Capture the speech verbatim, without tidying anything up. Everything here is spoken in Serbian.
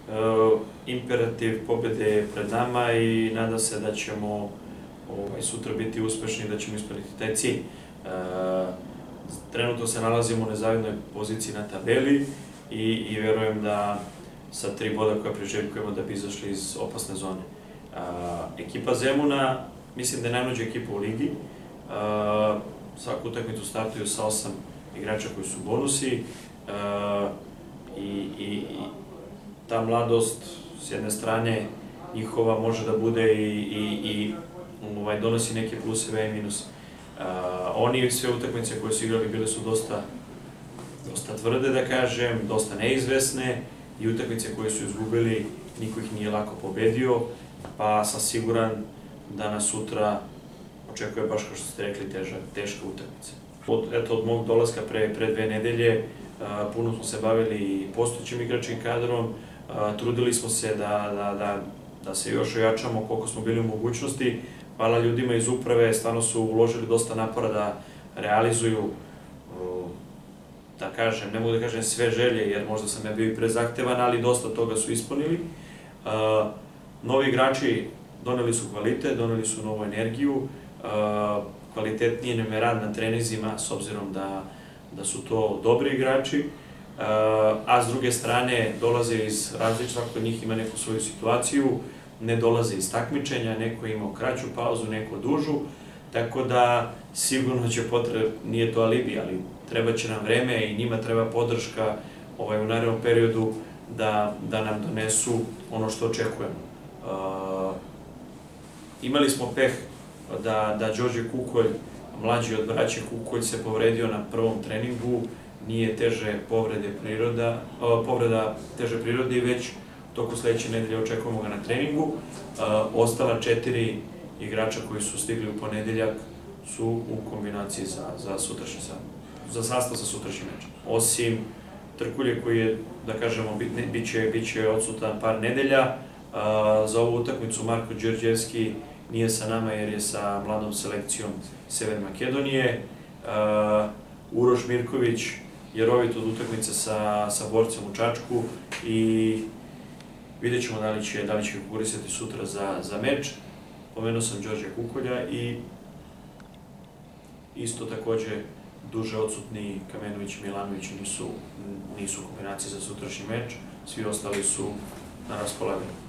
imperativ pobjede je pred nama i nadam se da ćemo sutra biti uspešni i da ćemo ispuniti taj cilj. Trenutno se nalazimo u nezavidnoj poziciji na tabeli i verujem da sa tri boda koja priželjkujemo da bi izašli iz opasne zone. Ekipa Zemuna, mislim da je najmlađa ekipa u ligi. Svaku utakmicu startuju sa osam igrača koji su bonusi i ta mladost s jedne strane njihova može da bude i donosi neke pluseve i minuse. Oni sve utakmice koje su igrali bile su dosta tvrde, da kažem, dosta neizvesne i utakmice koje su izgubili niko ih nije lako pobedio, pa sam siguran da nas sutra očekuje, baš kao što ste rekli, teška utakmica. Od mog dolaska pre dve nedelje puno smo se bavili postojećim igračkim kadrom, trudili smo se da se još ojačamo koliko smo bili u mogućnosti. Hvala ljudima iz uprave, stvarno su uložili dosta napora da realizuju, da kažem, ne mogu da kažem sve želje, jer možda sam ja bio i prezahtevan, ali dosta toga su ispunili. Novi igrači doneli su kvalitet, doneli su novu energiju, kvalitetnije nam je rad na trenizima, s obzirom da su to dobri igrači, a s druge strane dolaze iz različitih, svako od njih ima neku svoju situaciju, ne dolaze iz takmičenja, neko je imao kraću pauzu, neko dužu, tako da sigurno će potrebno, nije to alibi, ali treba će nam vreme i njima treba podrška u narednom periodu da nam donesu ono što očekujemo. Imali smo peh da Đorđe Kukolj, mlađi od braće Kukolj, se povredio na prvom treningu, nije teže povreda teže prirode i već toku sledeće nedelje očekujemo ga na treningu. Ostala četiri igrača koji su stigli u ponedeljak su u kombinaciji za sutrašnji sad, za sastav za sutrašnji meč. Osim Trkulje koji je, da kažemo, bit će odsutan par nedelja, za ovu utakmicu Marko Đerđevski nije sa nama jer je sa mladom selekcijom Severne Makedonije. Uroš Mirković je rovit od utakmice sa borcem u Čačku i vidjet ćemo da li će konkurisati sutra za meč. Pomenuo sam Đorđe Kukolja i isto takođe duže odsutni Kamenović i Milanović nisu u kombinaciji za sutrašnji meč, svi ostali su na raspolaganju.